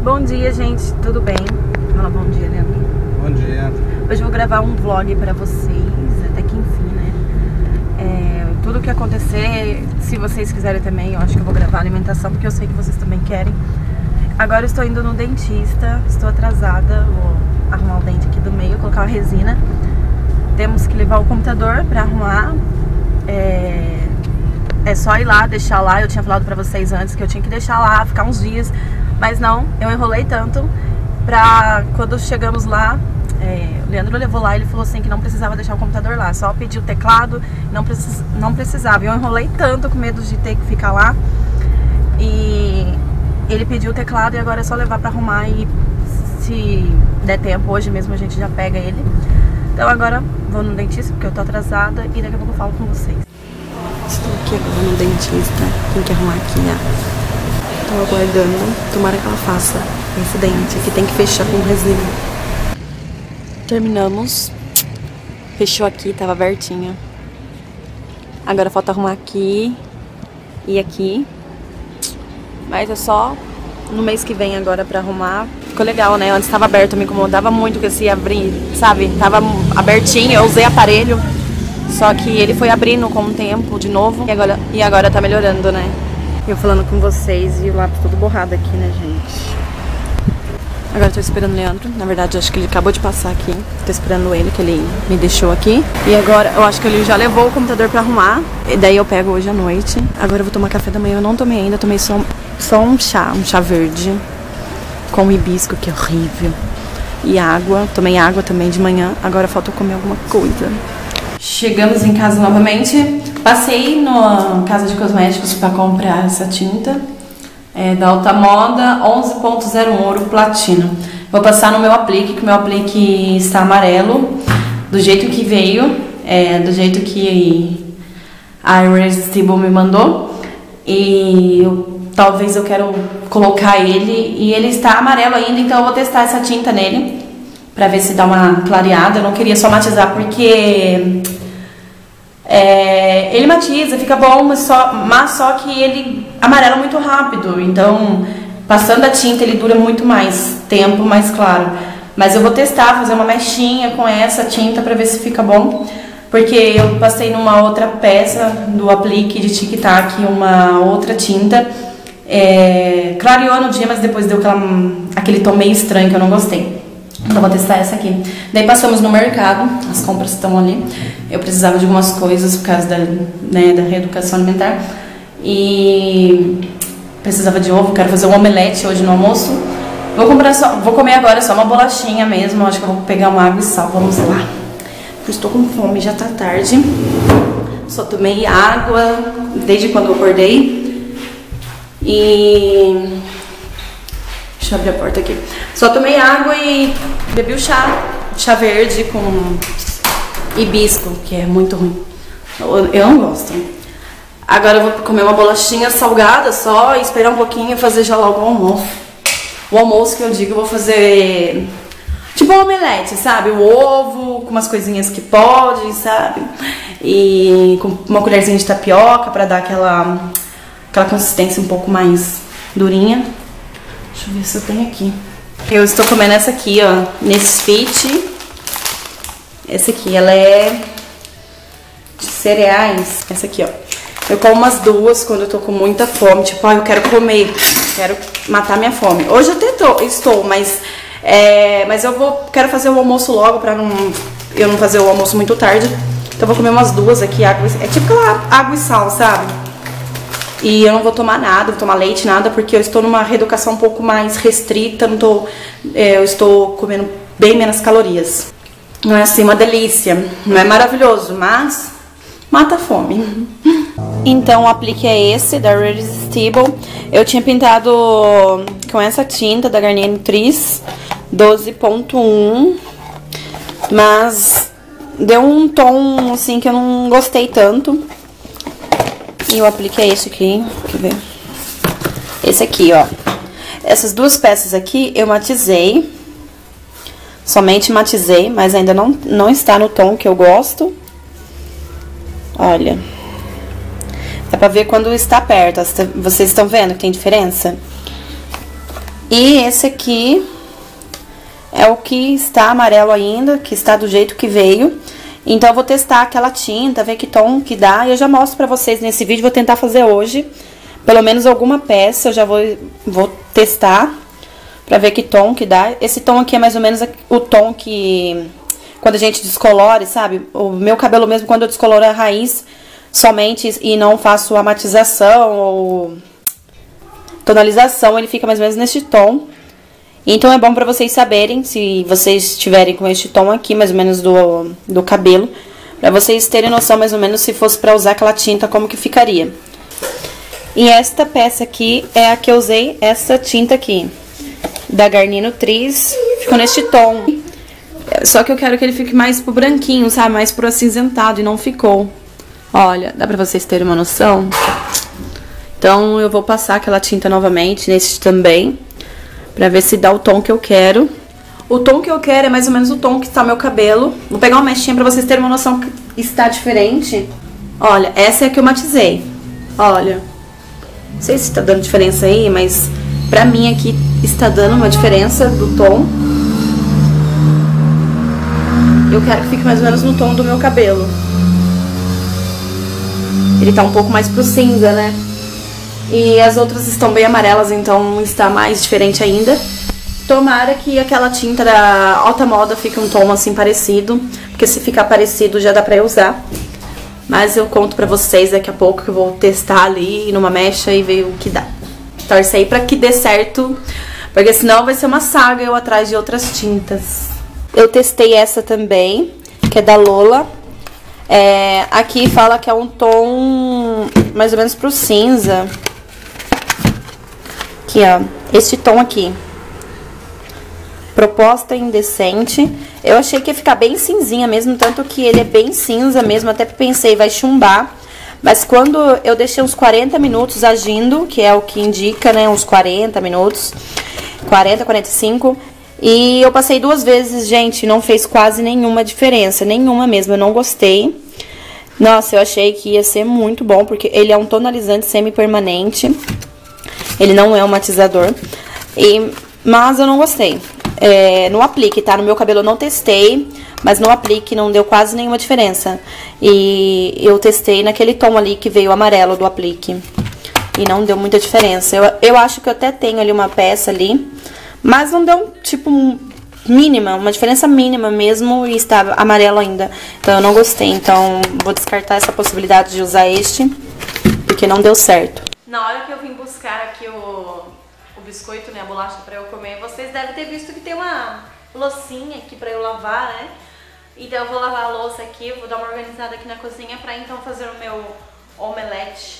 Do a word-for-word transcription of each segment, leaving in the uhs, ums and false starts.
Bom dia, gente, tudo bem? Fala bom dia, Leandro. Bom dia. Hoje eu vou gravar um vlog pra vocês, até que enfim, né? É, tudo que acontecer, se vocês quiserem também, eu acho que eu vou gravar a alimentação, porque eu sei que vocês também querem. Agora eu estou indo no dentista, estou atrasada, vou arrumar o dente aqui do meio, colocar uma resina. Temos que levar o computador pra arrumar. É... É só ir lá, deixar lá. Eu tinha falado pra vocês antes que eu tinha que deixar lá, ficar uns dias. Mas não, eu enrolei tanto pra quando chegamos lá, é, o Leandro levou lá e ele falou assim que não precisava deixar o computador lá. Só pedir o teclado, não, precis, não precisava. Eu enrolei tanto com medo de ter que ficar lá. E ele pediu o teclado e agora é só levar pra arrumar. E se der tempo, hoje mesmo a gente já pega ele. Então agora vou no dentista porque eu tô atrasada e daqui a pouco eu falo com vocês. Estou aqui agora no dentista, tem que arrumar aqui, né? Estou aguardando, tomara que ela faça esse dente aqui, tem que fechar com resina. Terminamos, fechou aqui, tava abertinho. Agora falta arrumar aqui e aqui, mas é só no mês que vem agora pra arrumar. Ficou legal, né? Antes tava aberto, me incomodava muito que esse abrir, sabe? Tava abertinho, eu usei aparelho. Só que ele foi abrindo com o tempo de novo e agora, e agora tá melhorando, né? Eu falando com vocês e o lápis todo borrado aqui, né, gente? Agora eu tô esperando o Leandro. Na verdade, eu acho que ele acabou de passar aqui. Tô esperando ele, que ele me deixou aqui. E agora, eu acho que ele já levou o computador pra arrumar. E daí eu pego hoje à noite. Agora eu vou tomar café da manhã. Eu não tomei ainda, tomei só, só um chá, um chá verde. Com hibisco, que é horrível. E água. Tomei água também de manhã. Agora falta eu comer alguma coisa. Chegamos em casa novamente. Passei na Casa de Cosméticos para comprar essa tinta é, da Alta Moda onze ponto zero ouro platina. Vou passar no meu aplique, que o meu aplique está amarelo, do jeito que veio, é, do jeito que a Irresistible me mandou. E eu, talvez eu quero colocar ele, e ele está amarelo ainda, então eu vou testar essa tinta nele pra ver se dá uma clareada. Eu não queria só matizar porque é, ele matiza, fica bom, mas só, mas só que ele amarela muito rápido. Então, passando a tinta, ele dura muito mais tempo, mais claro. Mas eu vou testar, fazer uma mechinha com essa tinta pra ver se fica bom. Porque eu passei numa outra peça do aplique de Tic Tac, uma outra tinta. É, clareou no dia, mas depois deu aquela, aquele tom meio estranho que eu não gostei. Então vou testar essa aqui. Daí passamos no mercado, as compras estão ali. Eu precisava de algumas coisas por causa da, né, da reeducação alimentar. E precisava de ovo, quero fazer um omelete hoje no almoço. Vou comprar só, vou comer agora só uma bolachinha mesmo. Acho que eu vou pegar uma água e sal, vamos lá. Eu estou com fome, já tá tarde. Só tomei água desde quando eu acordei. E deixa eu abrir a porta aqui. Só tomei água e bebi o chá, chá verde com hibisco, que é muito ruim. Eu, eu não gosto. Agora eu vou comer uma bolachinha salgada só e esperar um pouquinho e fazer já logo o almoço. O almoço que eu digo, eu vou fazer tipo um omelete, sabe? O ovo com umas coisinhas que pode, sabe? E com uma colherzinha de tapioca pra dar aquela, aquela consistência um pouco mais durinha. Deixa eu ver se eu tenho aqui. Eu estou comendo essa aqui, ó, Nesfit. Essa aqui, ela é de cereais. Essa aqui, ó. Eu como umas duas quando eu tô com muita fome. Tipo, ó, eu quero comer, quero matar minha fome. Hoje eu até tô, estou, mas é, mas eu vou, quero fazer o almoço logo pra não, eu não fazer o almoço muito tarde. Então eu vou comer umas duas aqui, água, é tipo aquela água e sal, sabe? E eu não vou tomar nada, vou tomar leite, nada, porque eu estou numa reeducação um pouco mais restrita, não tô, é, eu estou comendo bem menos calorias. Não é assim uma delícia, não é maravilhoso, mas mata a fome. Então o aplique é esse, da Irresistible. Eu tinha pintado com essa tinta da Garnier Nutrice, doze ponto um, mas deu um tom assim que eu não gostei tanto. E o aplique é esse aqui, quer ver? Esse aqui, ó. Essas duas peças aqui eu matizei. Somente matizei, mas ainda não, não está no tom que eu gosto. Olha. Dá pra ver quando está perto. Vocês estão vendo que tem diferença? E esse aqui é o que está amarelo ainda, que está do jeito que veio. Então eu vou testar aquela tinta, ver que tom que dá. E eu já mostro pra vocês nesse vídeo, vou tentar fazer hoje pelo menos alguma peça, eu já vou, vou testar pra ver que tom que dá. Esse tom aqui é mais ou menos o tom que quando a gente descolore, sabe? O meu cabelo mesmo, quando eu descoloro a raiz somente e não faço a matização ou tonalização, ele fica mais ou menos neste tom. Então é bom pra vocês saberem, se vocês estiverem com este tom aqui, mais ou menos do, do cabelo, pra vocês terem noção mais ou menos se fosse pra usar aquela tinta, como que ficaria. E esta peça aqui é a que eu usei, essa tinta aqui, da Garnier Nutriz, ficou neste tom. Só que eu quero que ele fique mais pro branquinho, sabe, mais pro acinzentado, e não ficou. Olha, dá pra vocês terem uma noção? Então eu vou passar aquela tinta novamente, nesse também, pra ver se dá o tom que eu quero. O tom que eu quero é mais ou menos o tom que está o meu cabelo. Vou pegar uma mechinha pra vocês terem uma noção que está diferente. Olha, essa é a que eu matizei. Olha. Não sei se tá dando diferença aí, mas pra mim aqui está dando uma diferença do tom. Eu quero que fique mais ou menos no tom do meu cabelo. Ele tá um pouco mais pro cinza, né? E as outras estão bem amarelas, então está mais diferente ainda. Tomara que aquela tinta da Alta Moda fique um tom assim parecido, porque se ficar parecido já dá pra eu usar. Mas eu conto pra vocês daqui a pouco que eu vou testar ali numa mecha e ver o que dá. Torce aí pra que dê certo, porque senão vai ser uma saga eu atrás de outras tintas. Eu testei essa também, que é da Lola. É, aqui fala que é um tom mais ou menos pro cinza. Aqui, ó, este tom aqui. Proposta indecente. Eu achei que ia ficar bem cinzinha mesmo, tanto que ele é bem cinza mesmo, até pensei, vai chumbar. Mas quando eu deixei uns quarenta minutos agindo, que é o que indica, né, uns quarenta minutos, quarenta, quarenta e cinco, e eu passei duas vezes, gente, não fez quase nenhuma diferença, nenhuma mesmo, eu não gostei. Nossa, eu achei que ia ser muito bom, porque ele é um tonalizante semi-permanente, ele não é um matizador, e, mas eu não gostei. É, no aplique, tá? No meu cabelo eu não testei, mas no aplique não deu quase nenhuma diferença. E eu testei naquele tom ali que veio amarelo do aplique. E não deu muita diferença. Eu, eu acho que eu até tenho ali uma peça ali, mas não deu, tipo, mínima, uma diferença mínima mesmo e está amarelo ainda. Então eu não gostei, então vou descartar essa possibilidade de usar este, porque não deu certo. Na hora que eu vim buscar aqui o... o biscoito, né, a bolacha pra eu comer, vocês devem ter visto que tem uma loucinha aqui pra eu lavar, né? Então eu vou lavar a louça aqui, vou dar uma organizada aqui na cozinha pra então fazer o meu omelete.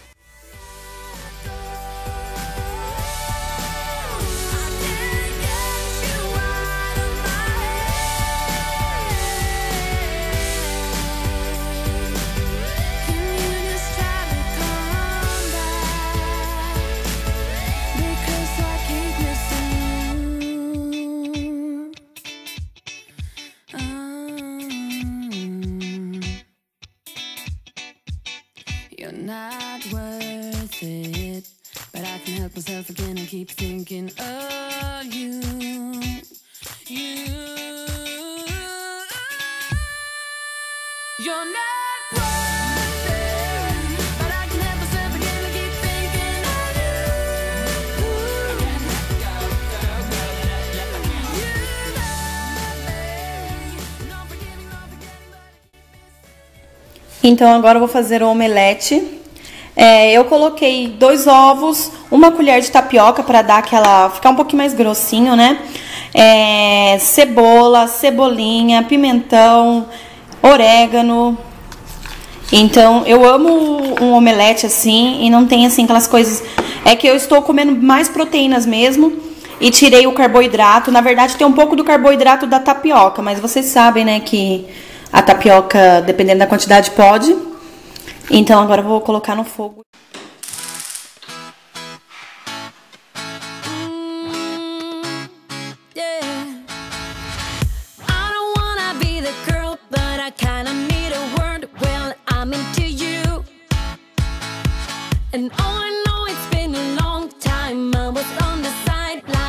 Not worth it, but I can help myself again and keep thinking of you, you. You're not worth it, but I can help myself again and keep thinking of you. You love me, not forgetting, not forgetting. Então agora eu vou fazer o omelete. É, eu coloquei dois ovos, uma colher de tapioca para dar aquela, ficar um pouquinho mais grossinho, né? É, cebola, cebolinha, pimentão, orégano. Então eu amo um omelete assim e não tem assim aquelas coisas. É que eu estou comendo mais proteínas mesmo e tirei o carboidrato. Na verdade tem um pouco do carboidrato da tapioca, mas vocês sabem, né, que a tapioca, dependendo da quantidade, pode. Então agora eu vou colocar no fogo. And all I know, it's been a long time. I was on the sideline.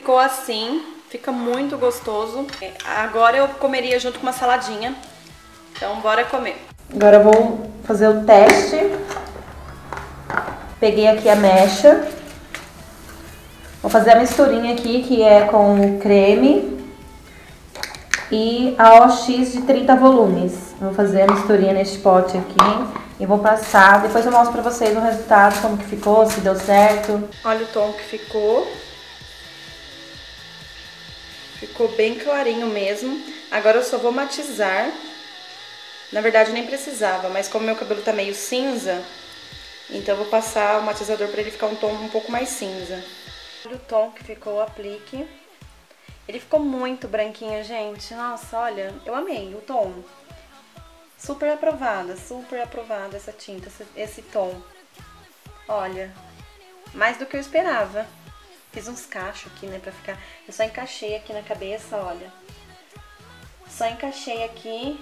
ficou assim, fica muito gostoso. Agora eu comeria junto com uma saladinha, então bora comer. Agora eu vou fazer o teste. Peguei aqui a mecha. Vou fazer a misturinha aqui, que é com creme e a O X de trinta volumes. Vou fazer a misturinha neste pote aqui e vou passar. Depois eu mostro pra vocês o resultado, como que ficou, se deu certo. Olha o tom que ficou. Ficou bem clarinho mesmo. Agora eu só vou matizar. Na verdade nem precisava, mas como meu cabelo tá meio cinza, então eu vou passar o matizador pra ele ficar um tom um pouco mais cinza. Olha o tom que ficou o aplique. Ele ficou muito branquinho, gente. Nossa, olha, eu amei o tom. Super aprovada, super aprovada essa tinta, esse, esse tom. Olha, mais do que eu esperava. Fiz uns cachos aqui, né, pra ficar... Eu só encaixei aqui na cabeça, olha. Só encaixei aqui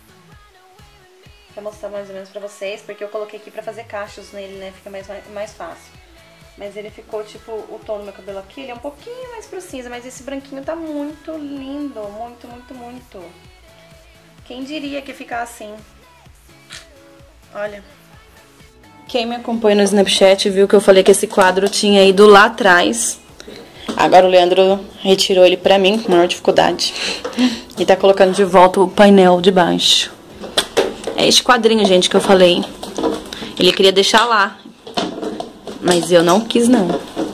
pra mostrar mais ou menos pra vocês, porque eu coloquei aqui pra fazer cachos nele, né, fica mais, mais fácil. Mas ele ficou, tipo, o tom do meu cabelo aqui, ele é um pouquinho mais pro cinza, mas esse branquinho tá muito lindo, muito, muito, muito. Quem diria que ficar assim? Olha. Quem me acompanha no Snapchat viu que eu falei que esse quadro tinha ido lá atrás. Agora o Leandro retirou ele pra mim com maior dificuldade. E tá colocando de volta o painel de baixo. É este quadrinho, gente, que eu falei. Ele queria deixar lá. Mas eu não quis, não.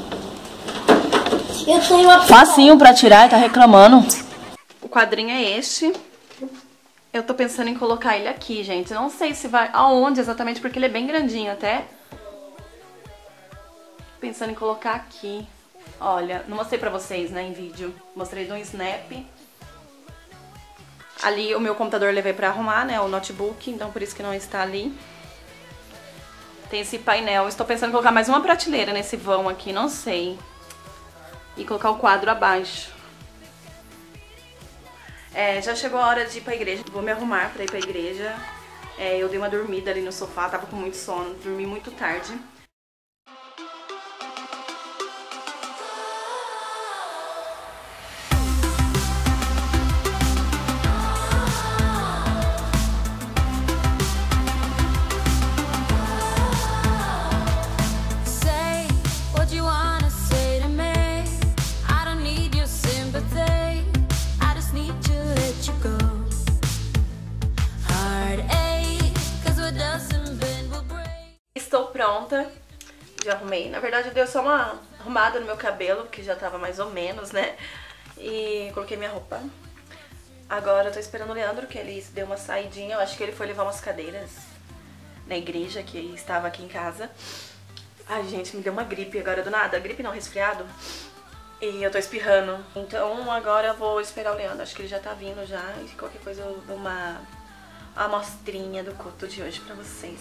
Eu tenho uma... Facinho pra tirar, ele tá reclamando. O quadrinho é este. Eu tô pensando em colocar ele aqui, gente. Eu não sei se vai... Aonde exatamente, porque ele é bem grandinho até. Pensando em colocar aqui. Olha, não mostrei pra vocês, né, em vídeo. Mostrei de um snap. Ali o meu computador eu levei pra arrumar, né, o notebook. Então por isso que não está ali. Tem esse painel. Estou pensando em colocar mais uma prateleira nesse vão aqui, não sei. E colocar o quadro abaixo. É, já chegou a hora de ir pra igreja. Vou me arrumar pra ir pra igreja. É, eu dei uma dormida ali no sofá, tava com muito sono, dormi muito tarde. Estou pronta, já arrumei. Na verdade, eu dei só uma arrumada no meu cabelo, que já tava mais ou menos, né? E coloquei minha roupa. Agora eu tô esperando o Leandro, que ele deu uma saidinha. Eu acho que ele foi levar umas cadeiras na igreja, que estava aqui em casa. Ai, gente, me deu uma gripe agora do nada. Gripe não, resfriado. E eu tô espirrando. Então agora eu vou esperar o Leandro. Acho que ele já tá vindo já. E qualquer coisa eu dou uma amostrinha do culto de hoje pra vocês.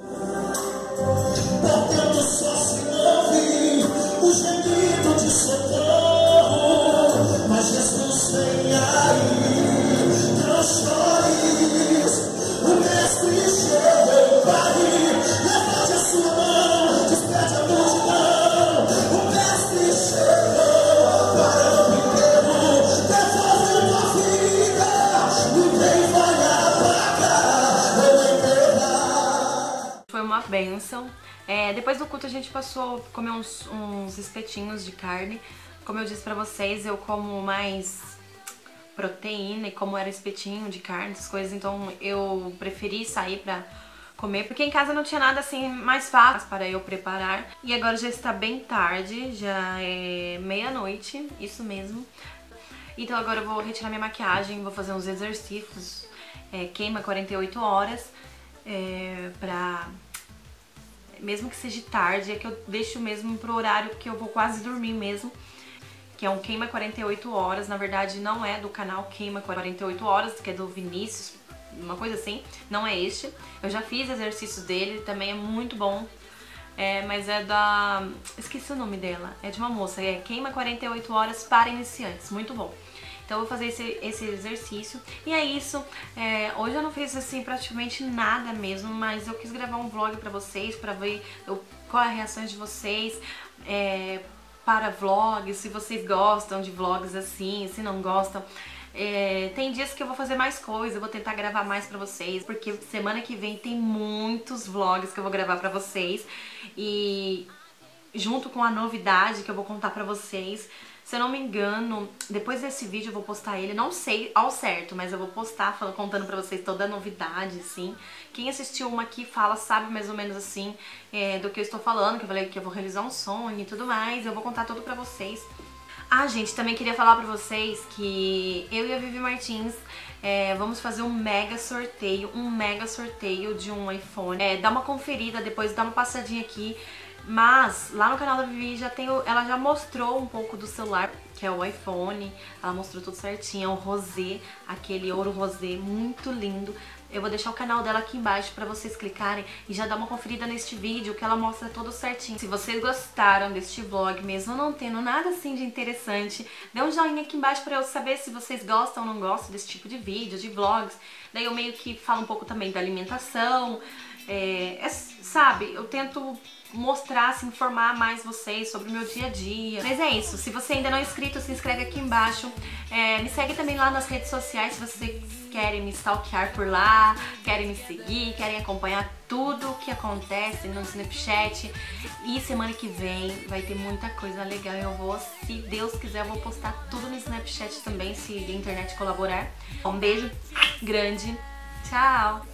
Batendo só se ouve o gemido de socorro, mas Jesus vem aí, não chores, o mestre chegou, Pai, levante a sua mão, despede a multidão, o mestre chegou para o enterro, devolvendo a vida, ninguém vai apagar ou enterrar. Foi uma bênção. É, depois do culto a gente passou a comer uns, uns espetinhos de carne. Como eu disse pra vocês, eu como mais proteína e como era espetinho de carne, essas coisas, então eu preferi sair pra comer, porque em casa não tinha nada assim mais fácil para eu preparar. E agora já está bem tarde, já é meia-noite, isso mesmo. Então agora eu vou retirar minha maquiagem, vou fazer uns exercícios, é, queima quarenta e oito horas, é, pra... mesmo que seja tarde, é que eu deixo mesmo pro horário que eu vou quase dormir mesmo, que é um queima quarenta e oito horas, na verdade não é do canal Queima quarenta e oito horas, que é do Vinícius, uma coisa assim, não é este. Eu já fiz exercícios dele, também é muito bom, é, mas é da... esqueci o nome dela, é de uma moça, é Queima quarenta e oito horas para iniciantes, muito bom. Então eu vou fazer esse, esse exercício. E é isso. É, hoje eu não fiz assim praticamente nada mesmo, mas eu quis gravar um vlog pra vocês, pra ver eu, qual é a reação de vocês. É, para vlogs, se vocês gostam de vlogs assim, se não gostam. É, tem dias que eu vou fazer mais coisa, eu vou tentar gravar mais pra vocês, porque semana que vem tem muitos vlogs que eu vou gravar pra vocês. E junto com a novidade que eu vou contar pra vocês, se eu não me engano, depois desse vídeo eu vou postar ele, não sei ao certo, mas eu vou postar falando, contando pra vocês toda a novidade, assim. Quem assistiu uma aqui fala, sabe mais ou menos assim, é, do que eu estou falando, que eu falei que eu vou realizar um sonho e tudo mais, eu vou contar tudo pra vocês. Ah, gente, também queria falar pra vocês que eu e a Vivi Martins é, vamos fazer um mega sorteio, um mega sorteio de um iPhone. É, dá uma conferida depois, dá uma passadinha aqui. Mas lá no canal da Vivi já tem, ela já mostrou um pouco do celular, que é o iPhone. Ela mostrou tudo certinho, é o rosé, aquele ouro rosé, muito lindo. Eu vou deixar o canal dela aqui embaixo pra vocês clicarem e já dar uma conferida neste vídeo, que ela mostra tudo certinho. Se vocês gostaram deste vlog, mesmo não tendo nada assim de interessante, dê um joinha aqui embaixo pra eu saber se vocês gostam ou não gostam desse tipo de vídeo, de vlogs. Daí eu meio que falo um pouco também da alimentação, é, é, sabe, eu tento mostrar, se informar mais vocês sobre o meu dia a dia. Mas é isso, se você ainda não é inscrito, se inscreve aqui embaixo. É, me segue também lá nas redes sociais se vocês querem me stalkear por lá, querem me seguir, querem acompanhar tudo o que acontece no Snapchat. E semana que vem vai ter muita coisa legal. Eu vou, se Deus quiser, eu vou postar tudo no Snapchat também, se a internet colaborar. Um beijo grande, tchau!